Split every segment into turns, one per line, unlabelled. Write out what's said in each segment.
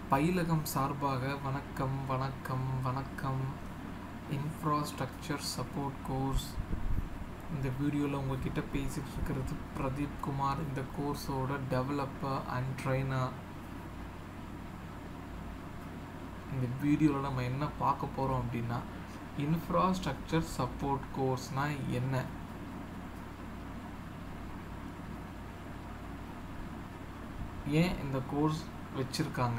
பயிலகம் சார்பாக வணக்கம் வணக்கம் வணக்கம். Infrastructure support course. இந்த வீடியோவில் உங்கள்கிட்ட பேசிகிட்டு இருக்கிறது பிரதீப் குமார், இந்த கோர்ஸோட டெவலப்பர் அண்ட் ட்ரெயினர். இந்த வீடியோவில் நம்ம என்ன பார்க்க போகிறோம் அப்படின்னா, இன்ஃப்ராஸ்ட்ரக்சர் சப்போர்ட் கோர்ஸ்னால் என்ன, ஏன் இந்த கோர்ஸ் வச்சுருக்காங்க,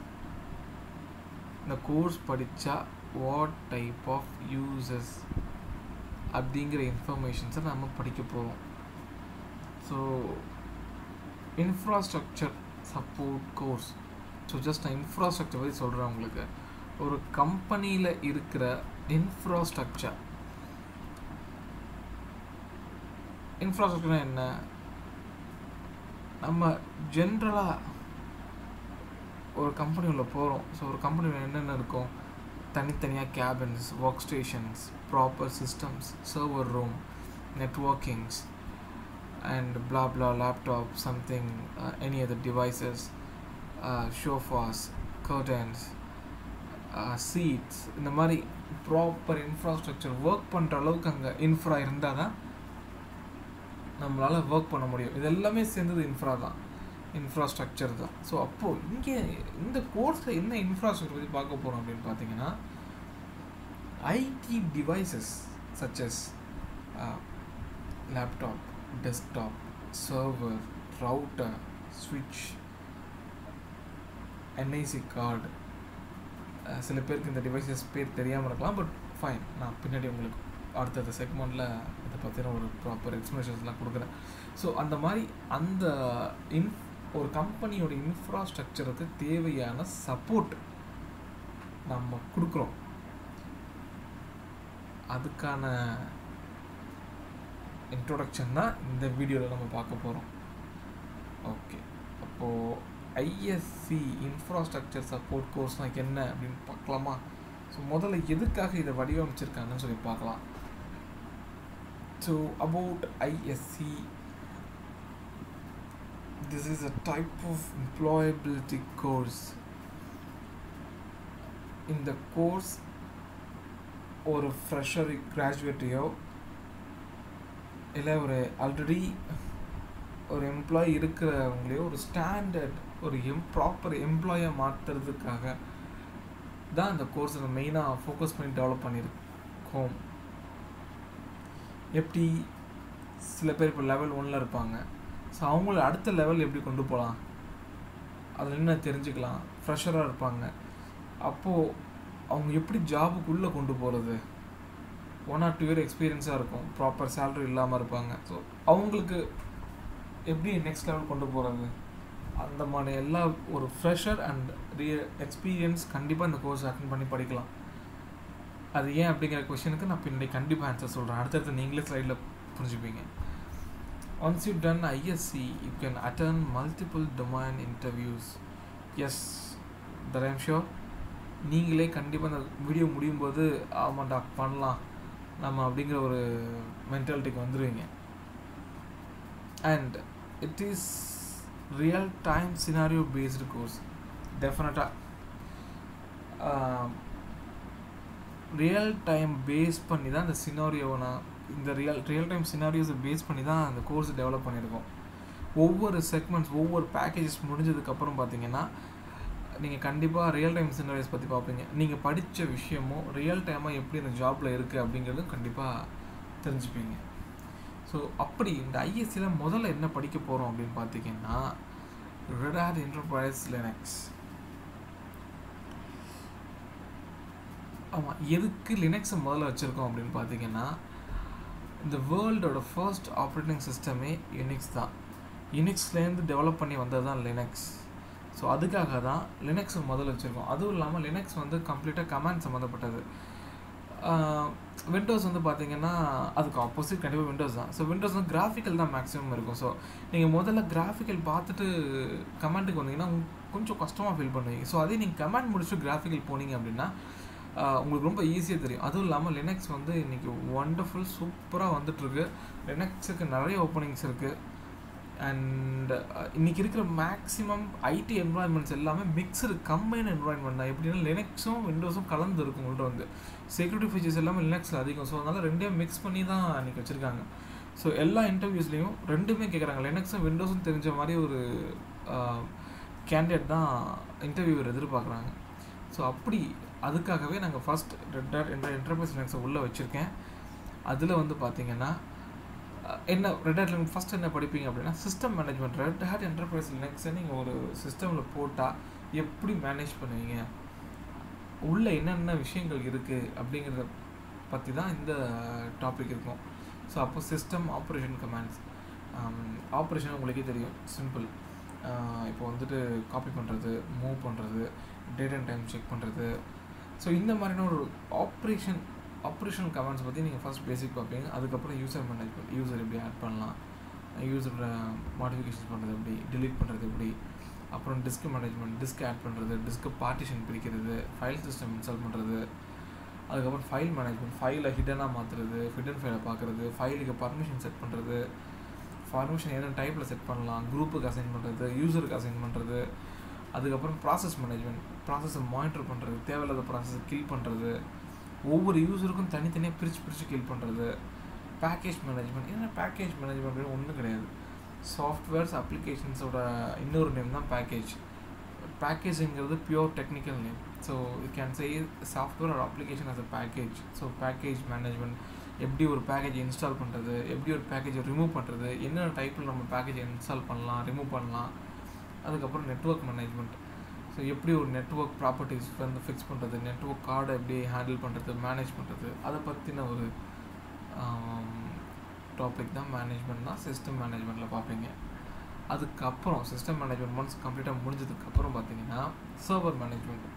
இந்த கோர்ஸ் படித்தா வாட் டைப் ஆஃப் யூசஸ் அப்படிங்கிற இன்ஃபர்மேஷன்ஸை நம்ம படிக்க போகிறோம். So infrastructure support course. So just நான் இன்ஃப்ராஸ்ட்ரக்சர் பற்றி சொல்கிறேன் உங்களுக்கு. ஒரு கம்பெனியில் இருக்கிற இன்ஃப்ராஸ்ட்ரக்சர் என்ன, நம்ம ஜென்ரலாக ஒரு கம்பெனி உள்ள போகிறோம். ஸோ ஒரு கம்பெனியில் என்னென்ன இருக்கும், தனித்தனியாக cabins, work stations, proper systems, server room, networkings and blah blah laptop, something, any other devices, sofas, curtains, seats. இந்த மாதிரி ப்ராப்பர் இன்ஃப்ராஸ்ட்ரக்சர் ஒர்க் பண்ணுற அளவுக்கு அங்கே இன்ஃப்ரா இருந்தால் தான் நம்மளால் ஒர்க் பண்ண முடியும். இது எல்லாமே சேர்ந்தது இன்ஃப்ராஸ்ட்ரக்சர் தான். ஸோ அப்போது இங்கே இந்த கோர்ஸில் என்ன இன்ஃப்ராஸ்ட்ரக்சர் பற்றி பார்க்க போகிறோம் அப்படின்னு பார்த்தீங்கன்னா, IT devices such as laptop, desktop, server, router, ஸ்விட்ச், என்ஐசி கார்டு. சில பேருக்கு இந்த டிவைசஸ் பேர் தெரியாமல் இருக்கலாம், பட் ஃபைன், நான் பின்னாடி உங்களுக்கு அடுத்தடுத்த செக்மெண்ட்டில் இதை பற்றின ஒரு ப்ராப்பர் எக்ஸ்ப்ளனேஷன்ஸ்லாம் கொடுக்குறேன். ஸோ அந்த மாதிரி அந்த ஒரு கம்பெனியோட இன்ஃப்ராஸ்ட்ரக்சருக்கு தேவையான சப்போர்ட் நம்ம கொடுக்குறோம். அதுக்கான இன்ட்ரோடக்ஷன் தான் இந்த வீடியோவில் நம்ம பார்க்க போகிறோம். ஓகே, அப்போது ஐஎஸ்சி இன்ஃப்ராஸ்ட்ரக்சர் சப்போர்ட் கோர்ஸ்னால் என்ன அப்படின்னு பார்க்கலாமா? ஸோ முதல்ல எதுக்காக இதை வடிவமைச்சிருக்காங்கன்னு சொல்லி பார்க்கலாம். So about ISC, this is a type of employability course. இந்த கோர்ஸ் ஒரு ஃப்ரெஷர் கிராஜுவேட்டையோ இல்லை ஒரு ஆல்ரெடி ஒரு எம்ப்ளாயி இருக்கிறவங்களையோ ஒரு ஸ்டாண்டர்ட் ஒரு ப்ராப்பர் எம்ப்ளாயை மாற்றுறதுக்காக தான் இந்த கோர்ஸை மெயினாக ஃபோக்கஸ் பண்ணி டெவலப் பண்ணியிருக்கோம். எப்படி சில பேர் இப்போ லெவல் 1 இருப்பாங்க. ஸோ அவங்கள அடுத்த லெவல் எப்படி கொண்டு போகலாம், அதில் என்ன தெரிஞ்சுக்கலாம். ஃப்ரெஷராக இருப்பாங்க, அப்போது அவங்க எப்படி ஜாபுக்குள்ளே கொண்டு போகிறது, 1 or 2 year எக்ஸ்பீரியன்ஸாக இருக்கும், ப்ராப்பர் சேலரி இல்லாமல் இருப்பாங்க. ஸோ அவங்களுக்கு எப்படி நெக்ஸ்ட் லெவல் கொண்டு போகிறது, அந்த மாதிரி எல்லா ஒரு ஃப்ரெஷர் அண்ட் எக்ஸ்பீரியன்ஸ் கண்டிப்பாக இந்த கோர்ஸ் அட்டென்ட் பண்ணி படிக்கலாம். அது ஏன் அப்படிங்கிற கொஷனுக்கு நான் பின்னாடி கண்டிப்பாக ஆன்சர் சொல்கிறேன். அடுத்தடுத்து நீங்களே ஸ்லைடில் புரிஞ்சுப்பீங்க. Once you've done ISC, you can attend multiple domain interviews. Yes, that I'm sure. நீங்களே கண்டிப்பாக அந்த வீடியோ முடியும் போது ஆமாண்டா பண்ணலாம் நம்ம அப்படிங்கிற ஒரு மென்டாலிட்டிக்கு வந்துடுவீங்க. And it is real time scenario based course. டெஃபினட்டாக ரியல் டைம் பேஸ் பண்ணி தான் இந்த சினாரியோவை நான் இந்த ரியல் டைம் சினாரியோஸை பேஸ் பண்ணி தான் அந்த கோர்ஸ் டெவலப் பண்ணியிருக்கோம். ஒவ்வொரு செக்மெண்ட்ஸ், ஒவ்வொரு பேக்கேஜஸ் முடிஞ்சதுக்கப்புறம் பார்த்தீங்கன்னா நீங்கள் கண்டிப்பாக ரியல் டைம் சினாரியோஸ் பற்றி பார்ப்பீங்க. நீங்கள் படித்த விஷயமும் ரியல் டைமாக எப்படி இந்த ஜாப்பில் இருக்குது அப்படிங்கிறதும் கண்டிப்பாக தெரிஞ்சுப்பீங்க. ஸோ அப்படி இந்த ஐஎஸ்சியில் முதல்ல என்ன படிக்க போகிறோம் அப்படின்னு பார்த்தீங்கன்னா, ரெட் ஹேட் என்டர்பிரைஸ் லினக்ஸ். ஆமாம், எதுக்கு லினக்ஸை முதல்ல வச்சுருக்கோம் அப்படின்னு பார்த்தீங்கன்னா, இந்த வேர்ல்டோட ஃபர்ஸ்ட் ஆப்ரேட்டிங் சிஸ்டமே யூனிக்ஸ் தான். யூனிக்ஸ்லேருந்து டெவலப் பண்ணி வந்தது தான் லினக்ஸ். ஸோ அதுக்காக தான் லினக்ஸை முதல்ல வச்சுருக்கோம். அதுவும் இல்லாமல் லினக்ஸ் வந்து கம்ப்ளீட்டாக கமாண்ட் சம்மந்தப்பட்டது. விண்டோஸ் வந்து பார்த்தீங்கன்னா அதுக்கு ஆப்போசிட் கண்டிப்பாக விண்டோஸ் தான். ஸோ விண்டோஸ் வந்து கிராஃபிக்கல் தான் மேக்ஸிமம் இருக்கும். ஸோ நீங்கள் முதல்ல கிராஃபிக்கல் பார்த்துட்டு கமாண்டுக்கு வந்தீங்கன்னா கொஞ்சம் கஷ்டமாக ஃபீல் பண்ணுவீங்க. ஸோ அதே நீங்கள் கமாண்ட் முடிச்சுட்டு கிராஃபிக்கல் போனீங்க அப்படின்னா உங்களுக்கு ரொம்ப ஈஸியாக தெரியும். அதுவும் இல்லாமல் லினக்ஸ் வந்து இன்றைக்கி ஒண்டர்ஃபுல் சூப்பராக வந்துட்டுருக்கு. லினக்ஸுக்கு நிறைய ஓப்பனிங்ஸ் இருக்குது. அண்ட் இன்றைக்கி இருக்கிற மேக்ஸிமம் ஐடி என்வாயன்மெண்ட்ஸ் எல்லாமே மிக்சடு கம்பைன் என்வாயன்மெண்ட் தான். எப்படின்னா லினக்ஸும் விண்டோஸும் கலந்து இருக்கும் உங்கள்கிட்ட வந்து. செக்யூரிட்டி ஃபீச்சர்ஸ் எல்லாமே லினக்ஸில் அதிகம். ஸோ அதனால் ரெண்டையும் மிக்ஸ் பண்ணி தான் இன்றைக்கி வச்சுருக்காங்க. ஸோ எல்லா இன்டர்வியூஸ்லேயும் ரெண்டுமே கேட்குறாங்க. லினக்ஸும் விண்டோஸும் தெரிஞ்ச மாதிரி ஒரு கேண்டிடேட் தான் இன்டர்வியூவர் எதிர்பார்க்குறாங்க. ஸோ அப்படி அதுக்காகவே நாங்கள் ஃபஸ்ட் ரெட் ஹேட் என்டர்பிரைஸ் லினக்ஸை உள்ளே வச்சுருக்கேன். அதில் வந்து பார்த்திங்கன்னா என்ன ரெட் ஹேட்ல ஃபஸ்ட் என்ன படிப்பீங்க அப்படின்னா system management. Red hat enterprise லினக்ஸை நீங்கள் ஒரு சிஸ்டமில் போட்டால் எப்படி மேனேஜ் பண்ணுவீங்க, உள்ளே என்னென்ன விஷயங்கள் இருக்குது அப்படிங்கிறத பற்றி தான் இந்த டாபிக் இருக்கும். ஸோ அப்போ சிஸ்டம் ஆப்ரேஷன் கமாண்ட்ஸ். ஆப்ரேஷன் உங்களுக்கே தெரியும், சிம்பிள். இப்போ வந்துட்டு காப்பி பண்ணுறது, மூவ் பண்ணுறது, டேட் அண்ட் டைம் செக் பண்ணுறது. ஸோ இந்த மாதிரியான ஒரு ஆப்ரேஷனல் கமாண்ட்ஸ் பற்றி நீங்கள் ஃபஸ்ட் பேசிக் பார்ப்பீங்க. அதுக்கப்புறம் யூசர் மேனேஜ்மெண்ட், யூசர் எப்படி ஆட் பண்ணலாம், யூசரோட மாடிஃபிகேஷன்ஸ் பண்ணுறது எப்படி, டிலீட் பண்ணுறது எப்படி, அப்புறம் டிஸ்க் மேனேஜ்மெண்ட், டிஸ்க் ஆட் பண்ணுறது, டிஸ்க்கு பார்ட்டிஷன் பிரிக்கிறது, ஃபைல் சிஸ்டம் இன்ஸ்டால் பண்ணுறது, அதுக்கப்புறம் ஃபைல் மேனேஜ்மெண்ட், ஃபைலை ஹிடனாக மாற்றுறது, ஹிடன் ஃபைலை பார்க்குறது, ஃபைலுக்கு பர்மிஷன் செட் பண்ணுறது, பர்மிஷன் என்னென்ன டைப்பில் செட் பண்ணலாம், குரூப்புக்கு அசைன் பண்ணுறது, யூசருக்கு அசைன் பண்ணுறது, அதுக்கப்புறம் ப்ராசஸ் மேனேஜ்மெண்ட், ப்ராசஸை மானிட்டர் பண்ணுறது, தேவையில்லாத ப்ராசஸை கில் பண்ணுறது, ஒவ்வொரு யூசருக்கும் தனித்தனியாக பிரித்து கில் பண்ணுறது, பேக்கேஜ் மேனேஜ்மெண்ட். ஏன்னா பேக்கேஜ் மேனேஜ்மெண்ட் ஒன்றும் கிடையாது, சாஃப்ட்வேர்ஸ் அப்ளிகேஷன்ஸோட இன்னொரு நேம் தான் பேக்கேஜ். பேக்கேஜுங்கிறது pure technical name. So you can say software or application as a package. So package management, எப்படி ஒரு பேக்கேஜை இன்ஸ்டால் பண்ணுறது, எப்படி ஒரு பேக்கேஜை ரிமூவ் பண்ணுறது, என்னென்ன டைப்பில் நம்ம பேக்கேஜை இன்ஸ்டால் பண்ணலாம், ரிமூவ் பண்ணலாம். அதுக்கப்புறம் நெட்வொர்க் மேனேஜ்மெண்ட். ஸோ எப்படி ஒரு நெட்வொர்க் ப்ராப்பர்ட்டிஸ் வந்து ஃபிக்ஸ் பண்ணுறது, நெட்வொர்க் கார்டை எப்படி ஹேண்டில் பண்ணுறது, மேனேஜ் பண்ணுறது, அதை பற்றின ஒரு டாபிக் தான் மேனேஜ்மெண்ட் தான் சிஸ்டம் மேனேஜ்மெண்ட்டில் பார்ப்பீங்க. அதுக்கப்புறம் சிஸ்டம் மேனேஜ்மெண்ட் ஒன்ஸ் கம்ப்ளீட்டாக முடிஞ்சதுக்கப்புறம் பார்த்தீங்கன்னா சர்வர் மேனேஜ்மெண்ட்.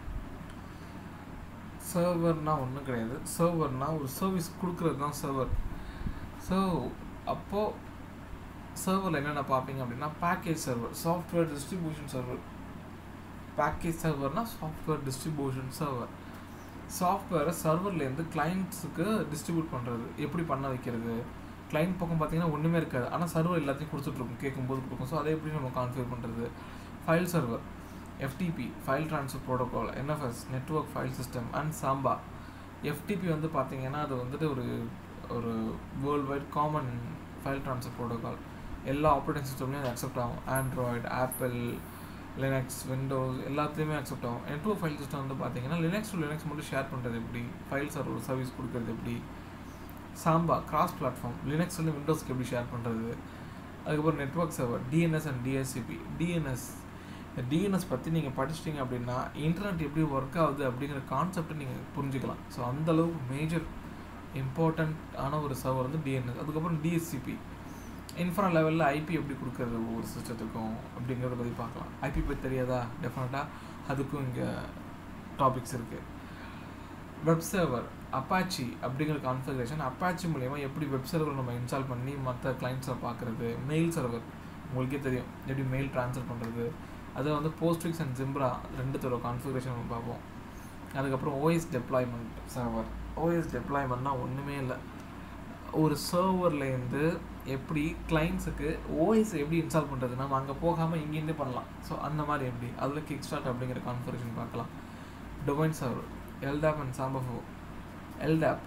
சர்வர்னால் ஒன்றும் கிடையாது, சர்வர்னால் ஒரு சர்வீஸ் கொடுக்குறது தான் சர்வர். ஸோ அப்போது சர்வரில் என்னென்ன பார்ப்பீங்க அப்படின்னா package server, software distribution server. Package சர்வர்னால் சாஃப்ட்வேர் டிஸ்ட்ரிபியூஷன் சர்வர். சாஃப்ட்வேரை சர்வர்லேருந்து கிளைண்ட்ஸுக்கு டிஸ்ட்ரிபியூட் பண்ணுறது, எப்படி பண்ண வைக்கிறது. கிளைண்ட் பக்கம் பார்த்தீங்கன்னா ஒன்றுமே இருக்காது, ஆனால் சர்வர் எல்லாத்தையும் கொடுத்துட்ருக்கும், கேட்கும்போது கொடுக்கும். ஸோ அதை எப்படி நம்ம கான்ஃபிகர் பண்ணுறது. File server, FTP file transfer protocol, NFS network file system, and Samba. FTP வந்து பார்த்தீங்கன்னா அது வந்துட்டு ஒரு world wide common file transfer protocol. எல்லா ஆப்ரேட்டிங் சிஸ்டம்லேயும் அது அக்செப்ட் ஆகும். ஆண்ட்ராய்டு, ஆப்பிள், லினக்ஸ், விண்டோஸ் எல்லாத்தையுமே அக்செப்ட் ஆகும். நெட்வொர்க் ஃபைல் சிஸ்டம் வந்து பார்த்தீங்கன்னா லினக்ஸ் டு லினக்ஸ் மட்டும் ஷேர் பண்ணுறது எப்படி, ஃபைல் சர்வர் சர்வீஸ் கொடுக்குறது எப்படி. சாம்பா கிராஸ் பிளாட்ஃபார்ம், லினக்ஸ்லேருந்து விண்டோஸ்க்கு எப்படி ஷேர் பண்ணுறது. அதுக்கப்புறம் network server, DNS and DHCP. DNS பற்றி நீங்கள் படிச்சிட்டிங்க அப்படின்னா இன்டர்நெட் எப்படி ஒர்க் ஆகுது அப்படிங்கிற கான்செப்டை நீங்கள் புரிஞ்சுக்கலாம். ஸோ அந்தளவுக்கு மேஜர் இம்பார்ட்டண்ட்டான ஒரு சர்வர் வந்து டிஎன்எஸ். அதுக்கப்புறம் டிஎஸ்சிபி, இன்ஃப்ரா லெவலில் ஐபி எப்படி கொடுக்குறது ஒவ்வொரு சிஸ்டத்துக்கும் அப்படிங்கிறத பற்றி பார்க்கலாம். ஐபி பற்றி தெரியாதா, டெஃபினட்டாக அதுக்கும் இங்கே டாபிக்ஸ் இருக்குது. வெப் சர்வர், அப்பாச்சி அப்படிங்கிற கான்ஃபிகரேஷன், அப்பாச்சி மூலயமா எப்படி வெப் சர்வர் நம்ம இன்ஸ்டால் பண்ணி மற்ற கிளைண்ட்ஸை பார்க்குறது. மெயில் சர்வர் உங்களுக்கே தெரியும், எப்படி மெயில் ட்ரான்ஸ்ஃபர் பண்ணுறது. அது வந்து போஸ்ட்ஃபிக்ஸ் அண்ட் ஜிம்ப்ரா ரெண்டுத்தோட கான்ஃபிகரேஷன் நம்ம பார்ப்போம். அதுக்கப்புறம் ஓஎஸ் டெப்ளாய்மெண்ட் சர்வர். ஓஎஸ் டெப்ளாய்மெண்ட்னால் ஒன்றுமே இல்லை, ஒரு சர்வர்லேருந்து எப்படி கிளைண்ட்ஸுக்கு ஓஎஸ் எப்படி இன்ஸ்டால் பண்ணுறது, நம்ம அங்கே போகாமல் இங்கேருந்தே பண்ணலாம். ஸோ அந்த மாதிரி எப்படி, அதில் கிக் ஸ்டார்ட் அப்படிங்கிற கான்ஃபிகரேஷன் பார்க்கலாம். டொமைன் சர்வர், எல்டாப் அண்ட் சாம்பஃபோ. எல்டாப்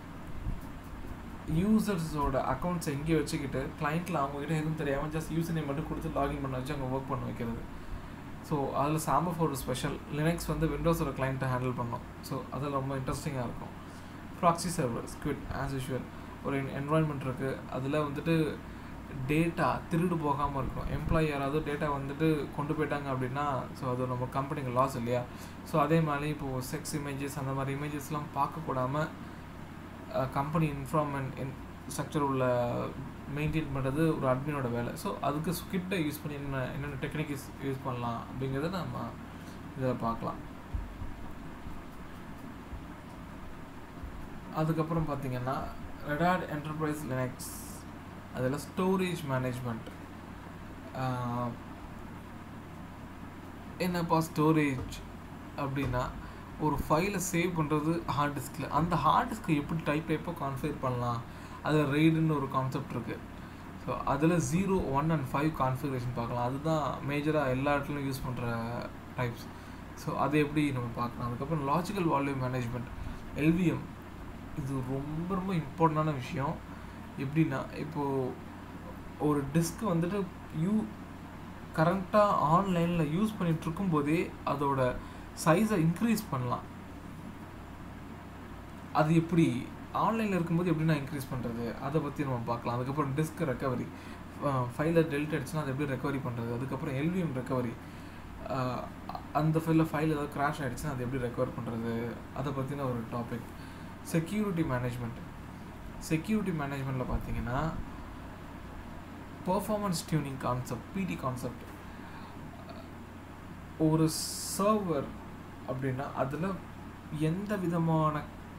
யூசர்ஸோட அக்கௌண்ட்ஸை எங்கேயே வச்சுக்கிட்டு கிளைண்ட்டில் அவங்ககிட்ட எதுவும் தெரியாமல் ஜஸ்ட் யூசர் நேம் மட்டும் கொடுத்து லாகின் பண்ண வச்சு அங்கே ஒர்க் பண்ண வைக்கிறது. ஸோ அதில் சாம்பஃபோ ஒரு ஸ்பெஷல். லினக்ஸ் வந்து விண்டோஸோட கிளைண்ட்டை ஹேண்டில் பண்ணோம். ஸோ அதில் ரொம்ப இன்ட்ரெஸ்டிங்காக இருக்கும். Proxy server, Squid as usual. ஒரு என்வாயன்மெண்ட் இருக்குது, அதில் வந்துட்டு டேட்டா திருடு போகாமல் இருக்கும். எம்ப்ளாயி யாராவது டேட்டா வந்துட்டு கொண்டு போயிட்டாங்க அப்படின்னா ஸோ அது நம்ம கம்பெனிக்கு லாஸ் இல்லையா. ஸோ அதே மாதிரி இப்போது செக்ஸ் இமேஜஸ் அந்த மாதிரி இமேஜஸ்லாம் பார்க்கக்கூடாமல் கம்பெனி இன்ஃபார்மெண்ட் ஸ்ட்ரக்சர் உள்ள மெயின்டைன் பண்ணுறது ஒரு அட்மினோட வேலை. ஸோ அதுக்கு ஸ்கிரிப்டை யூஸ் பண்ணி என்னென்ன டெக்னிக்ஸ் யூஸ் பண்ணலாம் அப்படிங்கிறத நம்ம இதில் பார்க்கலாம். அதுக்கப்புறம் பார்த்திங்கன்னா ரெட் ஹேட் என்டர்பிரைஸ் லினக்ஸ், அதில் ஸ்டோரேஜ் மேனேஜ்மெண்ட். என்னப்பா ஸ்டோரேஜ் அப்படின்னா ஒரு ஃபைலை சேவ் பண்ணுறது ஹார்ட் டிஸ்கில். அந்த ஹார்ட் டிஸ்க்கை எப்படி டைப்பாக கான்ஃபிகர் பண்ணலாம், அதில் ரெய்டுன்னு ஒரு கான்செப்ட் இருக்குது. ஸோ ஸோ அதில் 0, 1 and 5 கான்ஃபிகரேஷன் பார்க்கலாம். அதுதான் மேஜராக எல்லா இடத்துலையும் யூஸ் பண்ணுற டைப்ஸ். ஸோ அதை எப்படி நம்ம பார்க்கலாம். அதுக்கப்புறம் லாஜிக்கல் வால்யூம் மேனேஜ்மெண்ட், எல்விஎம். இது ரொம்ப ரொம்ப இம்பார்ட்டண்டான விஷயம். எப்படின்னா, இப்போது ஒரு டிஸ்க் வந்துட்டு கரண்ட்டாக ஆன்லைனில் யூஸ் பண்ணிகிட்டு இருக்கும்போதே அதோட சைஸை இன்க்ரீஸ் பண்ணலாம். அது எப்படி ஆன்லைனில் இருக்கும்போது எப்படி நான் இன்க்ரீஸ் பண்ணுறது, அதை பற்றி நம்ம பார்க்கலாம். அதுக்கப்புறம் டிஸ்க் ரெக்கவரி, ஃபைலை டெலிட் ஆகிடுச்சுன்னா அதை எப்படி ரெக்கவரி பண்ணுறது. அதுக்கப்புறம் எல்விஎம் ரெக்கவரி, அந்த ஃபைல் ஏதாவது கிராஷ் ஆகிடுச்சுன்னா அதை எப்படி ரெக்கவர் பண்ணுறது, அதை பற்றின ஒரு டாபிக். செக்யூரிட்டி மேனேஜ்மெண்ட்டில் பார்த்தீங்கன்னா பர்ஃபார்மன்ஸ் டியூனிங் கான்செப்ட், பிடி கான்செப்ட். ஒரு சர்வர் அப்படின்னா அதில் எந்த விதமான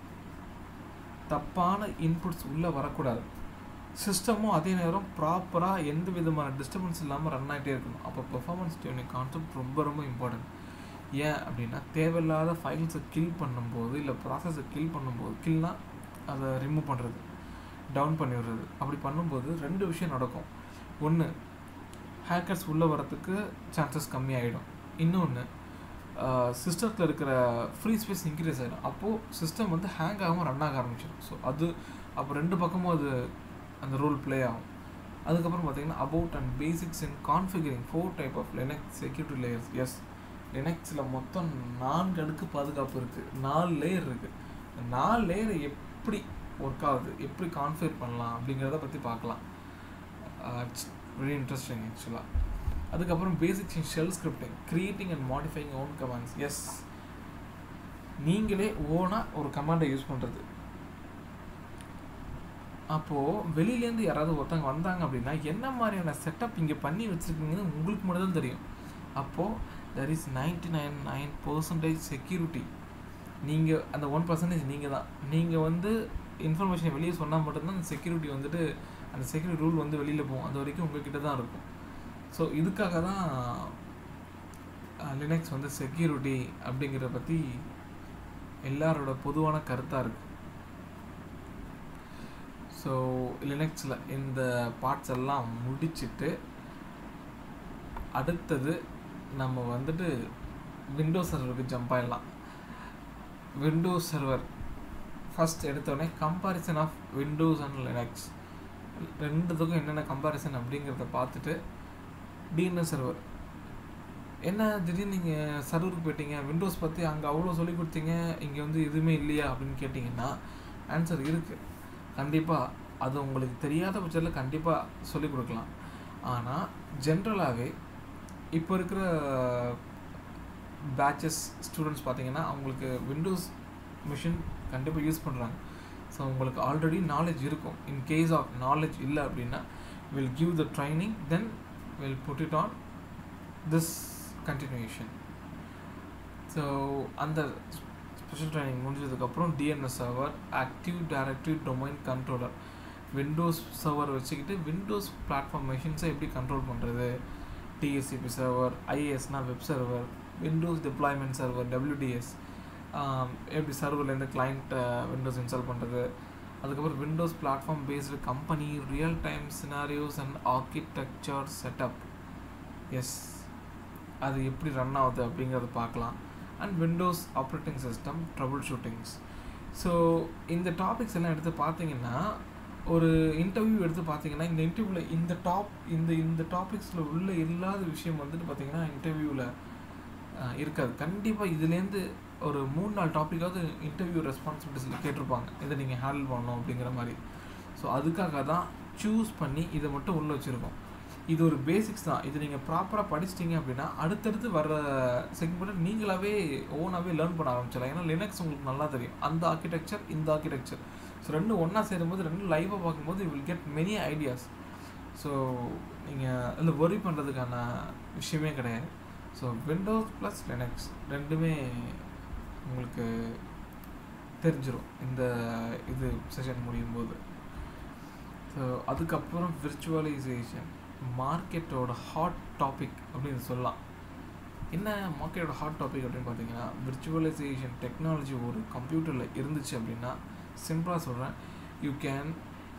தப்பான இன்புட்ஸ் உள்ளே வரக்கூடாது. சிஸ்டமும் அதே நேரம் ப்ராப்பராக எந்த விதமான டிஸ்டர்பன்ஸ் இல்லாமல் ரன் ஆகிட்டே இருக்கணும். அப்போ பெர்ஃபார்மன்ஸ் டியூனிங் கான்செப்ட் ரொம்ப ரொம்ப இம்பார்ட்டன்ட். ஏன் அப்படின்னா, தேவையில்லாத ஃபைல்ஸை கில் பண்ணும்போது இல்லை ப்ராசஸை கில்னால் அதை ரிமூவ் பண்ணுறது, டவுன் பண்ணி விடுறது. அப்படி பண்ணும்போது 2 விஷயம் நடக்கும். ஒன்று, ஹேக்கர்ஸ் உள்ளே வரத்துக்கு சான்சஸ் கம்மியாகிடும். இன்னொன்று, சிஸ்டத்தில் இருக்கிற ஃப்ரீ ஸ்பேஸ் இன்க்ரீஸ் ஆகிடும். அப்போது சிஸ்டம் வந்து ஹேங் ஆகாமல் ரன் ஆக ஆரம்பிச்சிடும். ஸோ அது அப்போ 2 பக்கமும் அது அந்த ரோல் ப்ளே ஆகும். அதுக்கப்புறம் பார்த்திங்கன்னா about and basics in configuring 4 type of Linux security layers. Yes, லினக்ஸில் மொத்தம் 4 அடுக்கு பாதுகாப்பு இருக்குது, 4 லேயர் இருக்குது. 4 லேயரை எப்படி ஒர்க் ஆகுது, எப்படி கான்ஃபிகர் பண்ணலாம் அப்படிங்கிறத பற்றி பார்க்கலாம். இட்ஸ் வெரி இன்ட்ரெஸ்டிங் ஆக்சுவலாக. அதுக்கப்புறம் basics in shell scripting, creating and modifying own commands. Yes, நீங்களே ஓனாக ஒரு கமாண்டை யூஸ் பண்ணுறது. அப்போது வெளியிலேருந்து யாராவது ஒருத்தவங்க வந்தாங்க அப்படின்னா என்ன மாதிரியான செட்டப் இங்கே பண்ணி வச்சுருக்கீங்கன்னு உங்களுக்கு மட்டும் தான் தெரியும். அப்போது there is 99% செக்யூரிட்டி. நீங்கள் அந்த 1% நீங்கள் தான். நீங்கள் வந்து இன்ஃபர்மேஷனை வெளியே சொன்னால் மட்டும்தான் அந்த செக்யூரிட்டி வந்துட்டு, அந்த செக்யூரிட்டி ரூல் வந்து வெளியில் போகும். அது வரைக்கும் உங்கள்கிட்ட தான் இருக்கும். ஸோ இதுக்காக தான் லினக்ஸ் வந்து செக்யூரிட்டி அப்படிங்கிறத பற்றி எல்லாரோட பொதுவான கருத்தாக இருக்குது. ஸோ லினக்ஸில் இந்த பார்ட்ஸ் எல்லாம் முடிச்சுட்டு அடுத்தது நம்ம வந்துட்டு விண்டோஸ் சர்வருக்கு ஜம்ப் ஆகிடலாம். விண்டோஸ் சர்வர் ஃபஸ்ட் எடுத்தோடனே comparison of Windows and Linux, 2த்துக்கும் என்னென்ன கம்பாரிசன் அப்படிங்கிறத பார்த்துட்டு, டிஎன்எஸ் சர்வர் என்ன திடீர்னு நீங்கள் சர்வருக்கு போயிட்டீங்க, விண்டோஸ் பற்றி அங்கே அவ்வளோ சொல்லி கொடுத்தீங்க, இங்கே வந்து எதுவுமே இல்லையா அப்படின்னு கேட்டிங்கன்னா ஆன்சர் இருக்குது. கண்டிப்பாக அது உங்களுக்கு தெரியாத பட்சத்தில் கண்டிப்பாக சொல்லிக் கொடுக்கலாம். ஆனால் ஜென்ரலாகவே இப்போ இருக்கிற பேட்சஸ் ஸ்டூடெண்ட்ஸ் பார்த்தீங்கன்னா அவங்களுக்கு விண்டோஸ் மிஷின் கண்டிப்பாக யூஸ் பண்ணுறாங்க. ஸோ உங்களுக்கு ஆல்ரெடி நாலேஜ் இருக்கும். இன் கேஸ் ஆஃப் நாலேஜ் இல்லை அப்படின்னா will give the training, then will put it on this continuation. So அந்த ஸ்பெஷல் ட்ரைனிங் முடிஞ்சதுக்கப்புறம் DNS server, active directory domain controller, Windows server வச்சுக்கிட்டு Windows platform மெஷின்ஸை எப்படி control பண்ணுறது, DHCP server, ஐஏஎஸ்னால் web server, Windows deployment server WDS, எப்படி சர்வர்லேருந்து client Windows install பண்ணுறது. அதுக்கப்புறம் Windows platform based company, real time scenarios and architecture setup. Yes, அது எப்படி ரன் ஆகுது அப்படிங்கிறத பார்க்கலாம். And Windows operating system troubleshootings. So இந்த டாபிக்ஸ் எல்லாம் எடுத்து பார்த்தீங்கன்னா, ஒரு இன்டர்வியூ எடுத்து பார்த்தீங்கன்னா இந்த இன்டர்வியூவில் இந்த டாபிக்ஸில் உள்ள இல்லாத விஷயம் வந்துட்டு பார்த்தீங்கன்னா இன்டர்வியூவில் இருக்காது. கண்டிப்பாக இதுலேருந்து ஒரு 3-4 டாப்பிக்காவது இன்டர்வியூ ரெஸ்பான்சிபிலிட்டிஸில் கேட்டிருப்பாங்க, இதை நீங்கள் ஹேண்டில் பண்ணணும் அப்படிங்கிற மாதிரி. ஸோ அதுக்காக தான் சூஸ் பண்ணி இதை மட்டும் உள்ளே வச்சுருக்கோம். இது ஒரு பேசிக்ஸ் தான். இது நீங்கள் ப்ராப்பராக படிச்சிட்டிங்க அப்படின்னா அடுத்தடுத்து வர செக்மெண்ட்டை நீங்களாகவே ஓனாகவே லேர்ன் பண்ண ஆரம்பிச்சிடலாம். ஏன்னா லினக்ஸ் உங்களுக்கு நல்லா தெரியும், அந்த ஆர்கிடெக்சர் இந்த ஆர்கிடெக்சர். ஸோ 2 ஒன்றா சேரும்போது 2 லைவாக பார்க்கும்போது you will get many ideas. So நீங்கள் அதில் ஒரி பண்ணுறதுக்கான விஷயமே கிடையாது. ஸோ விண்டோஸ் ப்ளஸ் லினக்ஸ் 2மே உங்களுக்கு தெரிஞ்சிடும் இந்த இது செஷன் முடியும் போது. ஸோ அதுக்கப்புறம் விர்ச்சுவலைசேஷன், மார்க்கெட்டோட ஹாட் டாபிக் அப்படின்னு சொல்லலாம். என்ன மார்க்கெட்டோட ஹாட் டாபிக் அப்படின்னு பார்த்தீங்கன்னா, விர்ச்சுவலைசேஷன் டெக்னாலஜி ஒரு கம்ப்யூட்டரில் இருந்துச்சு அப்படின்னா, சிம்பிளாக சொல்கிறேன், you can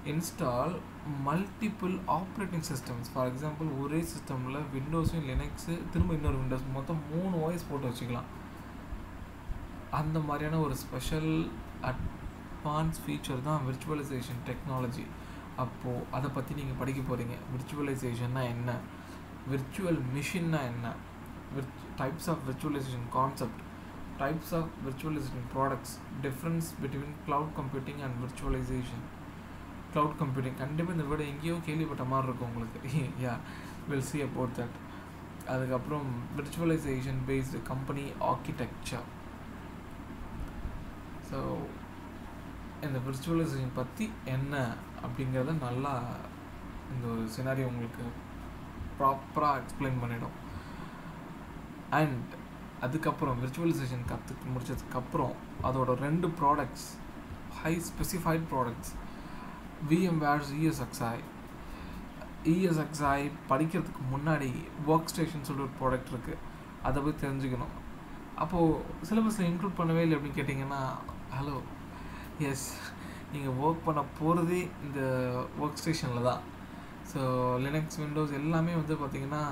install multiple operating systems. For example ஒரே சிஸ்டமில் விண்டோஸும் லினக்ஸு திரும்ப இன்னொரு விண்டோஸ் மொத்தம் 3 OS போட்டு வச்சுக்கலாம். அந்த மாதிரியான ஒரு ஸ்பெஷல் அட்வான்ஸ் ஃபீச்சர் தான் விர்ச்சுவலைசேஷன் டெக்னாலஜி. அப்போது அதை பற்றி நீங்கள் படிக்க போகிறீங்க. விர்ச்சுவலைசேஷன்னா என்ன, விர்ச்சுவல் மிஷின்னா என்ன, types of virtualization concept, types of virtualization products, difference between cloud computing and virtualization. Cloud computing கண்டிப்பாக இந்த விட எங்கேயோ கேள்விப்பட்ட மாதிரி இருக்கும் உங்களுக்கு. Yeah will see about that. அதுக்கப்புறம் virtualization based company architecture. So இந்த விர்ச்சுவலைசேஷன் பற்றி என்ன அப்படிங்கிறத நல்லா இந்த ஒரு சினாரியோ உங்களுக்கு ப்ராப்பராக எக்ஸ்பிளைன் பண்ணிடும். அண்ட் அதுக்கப்புறம் விர்ச்சுவலைசேஷன் முடிச்சதுக்கப்புறம் அதோட 2 products, high specified products, VMware's ESXi. ESXi படிக்கிறதுக்கு முன்னாடி ஒர்க் ஸ்டேஷன் சொல்லிட்டு ஒரு ப்ராடக்ட் இருக்குது, அதை போய் தெரிஞ்சுக்கணும். அப்போது சிலபஸில் இன்க்ளூட் பண்ணவே இல்லை அப்படின்னு கேட்டிங்கன்னா, ஹலோ எஸ், நீங்கள் ஒர்க் பண்ண போகிறதே இந்த ஒர்க் ஸ்டேஷனில் தான். ஸோ லினக்ஸ் விண்டோஸ் எல்லாமே வந்து பார்த்திங்கன்னா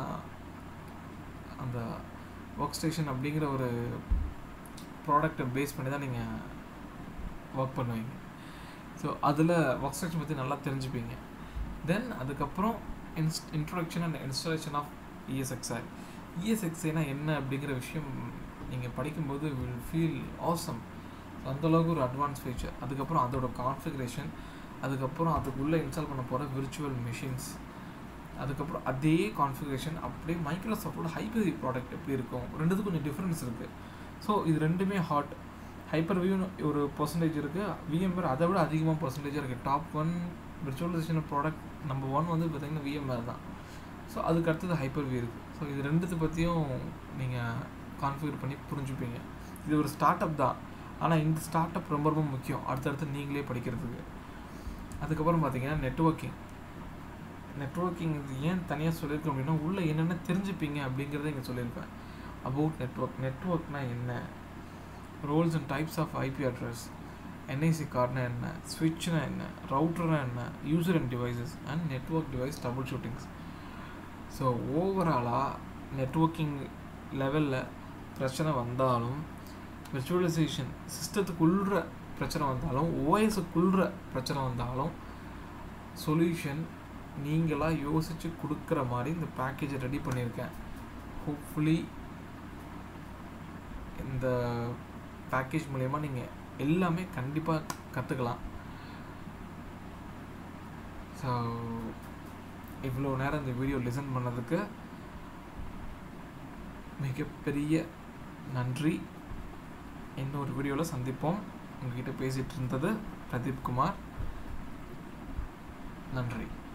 அந்த ஒர்க் ஸ்டேஷன் அப்படிங்கிற ஒரு ப்ராடக்டை பேஸ் பண்ணி தான் நீங்கள் ஒர்க் பண்ணுவீங்க. ஸோ அதில் ஒர்க் ஸ்டேஷன் பற்றி நல்லா தெரிஞ்சுப்பீங்க. தென் அதுக்கப்புறம் introduction and installation of ESXi. ESXiனா என்ன அப்படிங்கிற விஷயம் நீங்கள் படிக்கும்போது வில் ஃபீல் ஆசம். அந்தளவுக்கு ஒரு அட்வான்ஸ் ஃபீச்சர். அதுக்கப்புறம் அதோட கான்ஃபிகரேஷன், அதுக்கப்புறம் அதுக்குள்ளே இன்ஸ்டால் பண்ண போகிற விர்ச்சுவல் மிஷின்ஸ், அதுக்கப்புறம் அதே கான்ஃபிகரேஷன் அப்படியே மைக்ரோசாஃப்டோட ஹைப்பர்-V ப்ராடக்ட் எப்படி இருக்கும், ரெண்டுத்துக்கும் கொஞ்சம் டிஃப்ரென்ஸ் இருக்குது. ஸோ இது ரெண்டுமே ஹாட். ஹைப்பர்-Vன்னு ஒரு பர்சன்டேஜ் இருக்குது, VMware அதை விட அதிகமாக பர்சன்டேஜாக இருக்குது. டாப் 1 விர்ச்சுவலைசேஷன் ப்ராடக்ட் நம்பர் 1 வந்து பார்த்திங்கன்னா VMware தான். ஸோ அதுக்கு அடுத்தது ஹைப்பர்-V இருக்குது. ஸோ இது ரெண்டுத்தை பற்றியும் நீங்கள் கான்ஃபிகர் பண்ணி புரிஞ்சுப்பீங்க. இது ஒரு ஸ்டார்ட் அப் தான், ஆனால் இந்த ஸ்டார்ட் அப் ரொம்ப ரொம்ப முக்கியம் அடுத்தடுத்து நீங்களே படிக்கிறதுக்கு. அதுக்கப்புறம் பார்த்திங்கன்னா நெட்வொர்க்கிங் இது ஏன் தனியாக சொல்லியிருக்கோம் அப்படின்னா, உள்ளே என்னென்ன தெரிஞ்சுப்பீங்க அப்படிங்கிறத இங்கே சொல்லியிருப்பேன். அபவுட் நெட்வொர்க்னா என்ன, roles and types of IP address, NIC கார்டுனா என்ன, ஸ்விட்ச்னா என்ன, ரவுட்டர்னா என்ன, user and devices and network device troubleshootings. So ஓவராலாக நெட்வொர்க்கிங் லெவலில் பிரச்சனை வந்தாலும், விர்ச்சுவலைசேஷன் சிஸ்டத்துக்குள்ளுற பிரச்சனை வந்தாலும், OSக்குள்ளுற பிரச்சனை வந்தாலும், சொல்யூஷன் நீங்களாக யோசித்து கொடுக்குற மாதிரி இந்த பேக்கேஜை ரெடி பண்ணியிருக்கேன். ஹோப்ஃபுல்லி இந்த பேக்கேஜ் மூலயமா நீங்கள் எல்லாமே கண்டிப்பாக கற்றுக்கலாம். ஸோ இவ்வளோ நேரம் இந்த வீடியோ லிசன் பண்ணதுக்கு மிகப்பெரிய நன்றி. இன்னொரு வீடியோவில் சந்திப்போம். உங்ககிட்ட பேசிகிட்டு இருந்தது பிரதீப் குமார். நன்றி.